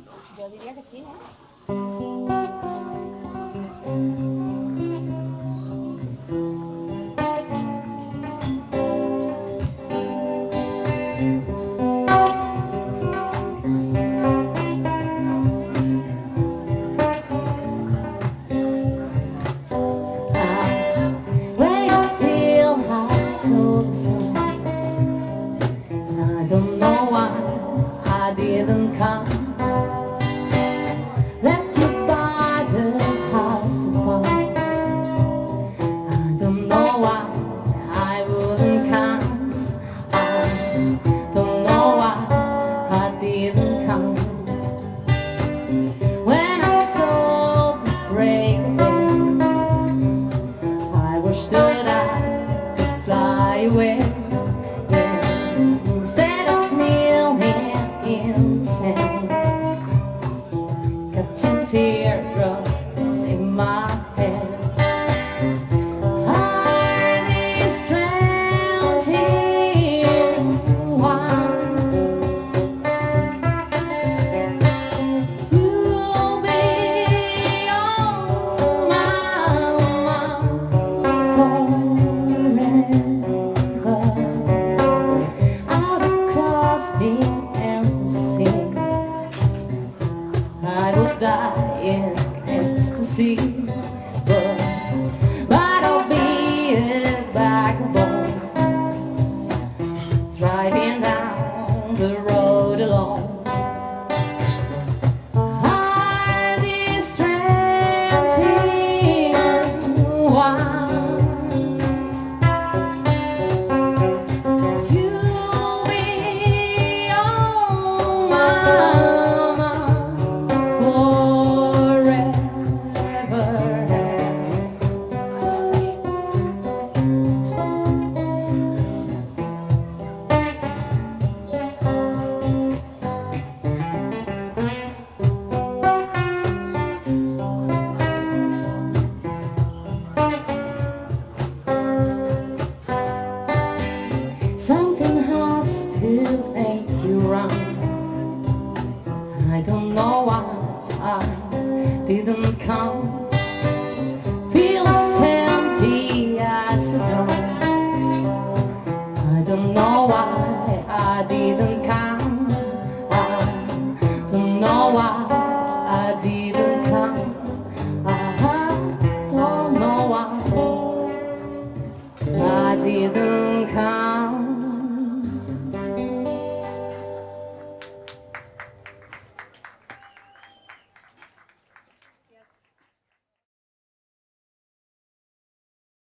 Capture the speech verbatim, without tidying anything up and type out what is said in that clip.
Yo diría que sí, ¿eh? I didn't come. Left you by the house of fun. I don't know why I wouldn't come. I don't know why I didn't come. When I saw the break of day, I wished that I could fly away. Teardrops in my head. Are these drowning ones? You'll be on my mind forever. Out across the empty sea, I would die in ecstasy, but, but I'll be a vagabond, driving down the road alone. Are these strange ones? You'll be on my mind forever. Something has to make you run. I don't know why I didn't come. Feels empty as a drum. I don't know why I didn't come. I don't know why I didn't